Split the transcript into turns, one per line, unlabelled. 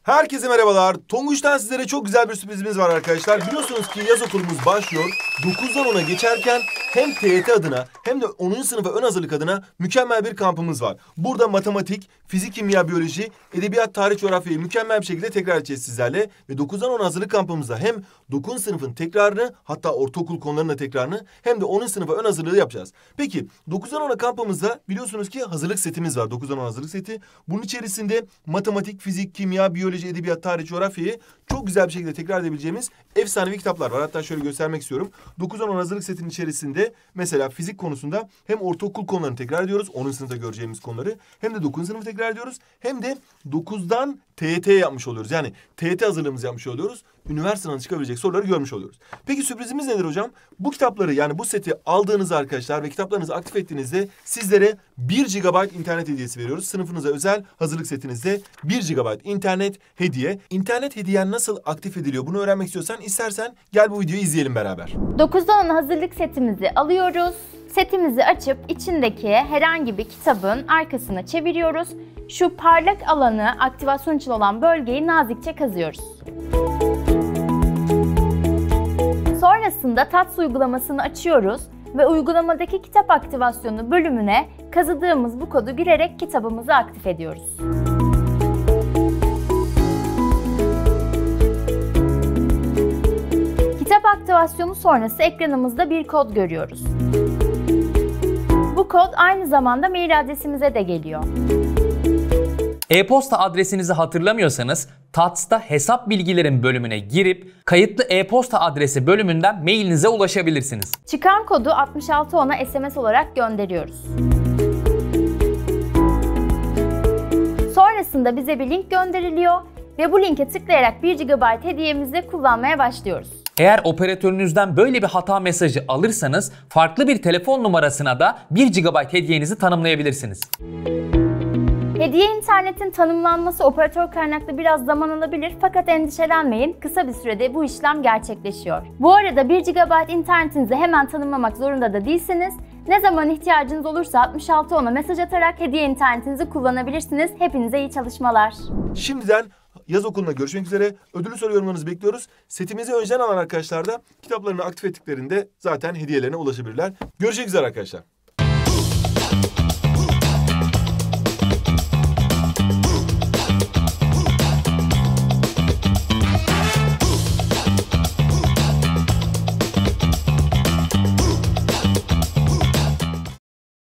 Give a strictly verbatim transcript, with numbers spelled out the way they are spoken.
Herkese merhabalar. Tonguç'tan sizlere çok güzel bir sürprizimiz var arkadaşlar. Biliyorsunuz ki yaz okulumuz başlıyor. dokuzdan ona geçerken hem T Y T adına hem de onuncu sınıfa ön hazırlık adına mükemmel bir kampımız var. Burada matematik, fizik, kimya, biyoloji, edebiyat, tarih, coğrafyayı mükemmel bir şekilde tekrar edeceğiz sizlerle. Ve dokuzdan ona hazırlık kampımızda hem dokuzuncu sınıfın tekrarını, hatta ortaokul konularının da tekrarını, hem de onuncu sınıfa ön hazırlığı yapacağız. Peki dokuzdan ona kampımızda biliyorsunuz ki hazırlık setimiz var. dokuzdan ona hazırlık seti. Bunun içerisinde matematik, fizik, kimya, biyoloji, edebiyat, tarih, coğrafyayı çok güzel bir şekilde tekrar edebileceğimiz efsanevi kitaplar var. Hatta şöyle göstermek istiyorum. dokuzdan ona hazırlık setinin içerisinde mesela fizik konusunda hem ortaokul konularını tekrar ediyoruz. onuncu sınıfta göreceğimiz konuları. Hem de dokuzuncu sınıfı tekrar ediyoruz. Hem de dokuzdan T Y T yapmış oluyoruz. Yani T Y T hazırlığımızı yapmış oluyoruz. Üniversiteden çıkabilecek soruları görmüş oluyoruz. Peki sürprizimiz nedir hocam? Bu kitapları, yani bu seti aldığınızda arkadaşlar ve kitaplarınızı aktif ettiğinizde sizlere bir gigabayt internet hediyesi veriyoruz. Sınıfınıza özel hazırlık setinizde bir gigabayt internet hediye. İnternet hediyen nasıl aktif ediliyor? Bunu öğrenmek istiyorsan istersen gel bu videoyu izleyelim beraber.
dokuzdan ona hazırlık setimizi alıyoruz. Setimizi açıp içindeki herhangi bir kitabın arkasına çeviriyoruz. Şu parlak alanı, aktivasyon için olan bölgeyi nazikçe kazıyoruz. Sonrasında Tats uygulamasını açıyoruz ve uygulamadaki kitap aktivasyonu bölümüne kazıdığımız bu kodu girerek kitabımızı aktif ediyoruz. Kitap aktivasyonu sonrası ekranımızda bir kod görüyoruz. Bu kod aynı zamanda mail adresimize de geliyor.
E-posta adresinizi hatırlamıyorsanız Tats'ta hesap bilgilerin bölümüne girip kayıtlı e-posta adresi bölümünden mailinize ulaşabilirsiniz.
Çıkan kodu altmış altı ona S M S olarak gönderiyoruz. Sonrasında bize bir link gönderiliyor ve bu linke tıklayarak bir gigabayt hediyemizi kullanmaya başlıyoruz.
Eğer operatörünüzden böyle bir hata mesajı alırsanız farklı bir telefon numarasına da bir gigabayt hediyenizi tanımlayabilirsiniz.
Hediye internetin tanımlanması operatör kaynaklı biraz zaman alabilir, fakat endişelenmeyin, kısa bir sürede bu işlem gerçekleşiyor. Bu arada bir gigabayt internetinizi hemen tanımlamak zorunda da değilsiniz. Ne zaman ihtiyacınız olursa altmış altı ona mesaj atarak hediye internetinizi kullanabilirsiniz. Hepinize iyi çalışmalar.
Şimdiden yaz okulunda görüşmek üzere. Ödüllü soru yorumlarınızı bekliyoruz. Setimizi önceden alan arkadaşlar da kitaplarını aktif ettiklerinde zaten hediyelerine ulaşabilirler. Görüşmek üzere arkadaşlar.